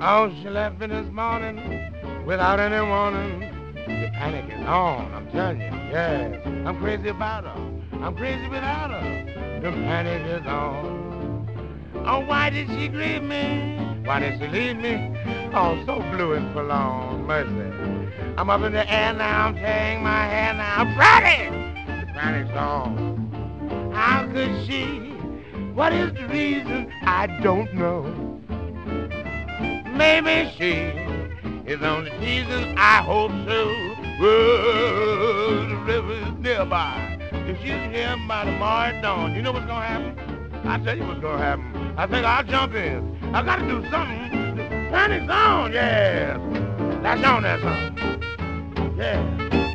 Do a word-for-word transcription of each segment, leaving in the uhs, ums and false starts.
Oh, she left me this morning without any warning. The panic is on, I'm telling you, yes. I'm crazy about her. I'm crazy without her. The panic is on. Oh, why did she grieve me? Why did she leave me? Oh, so blue and forlorn, mercy. I'm up in the air now, I'm tearing my hair now. I'm panic! The panic's on. How could she? What is the reason? I don't know. Maybe she is on the season, I hope so. Whoa, the river is nearby. If she's here by tomorrow at dawn, you know what's gonna happen? I'll tell you what's gonna happen. I think I'll jump in. I gotta do something. The panic's on, yes. That's on that song. Yeah.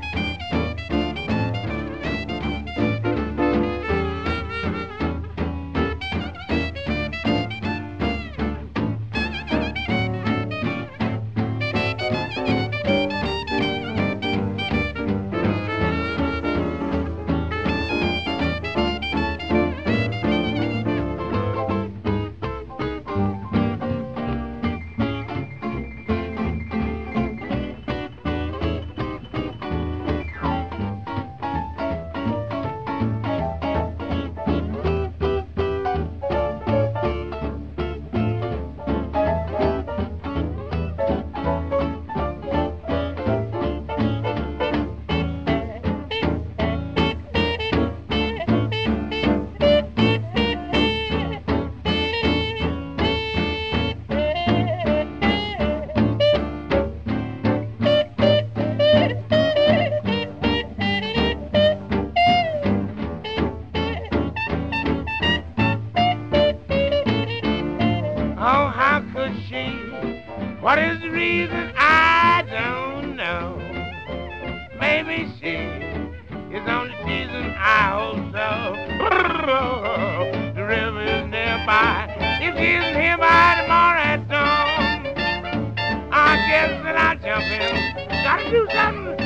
Oh, how could she? What is the reason? I don't know. Maybe she is on the season, I hope so. The river is nearby. If she isn't here by tomorrow at dawn, I guess that I'll jump in. Gotta do something.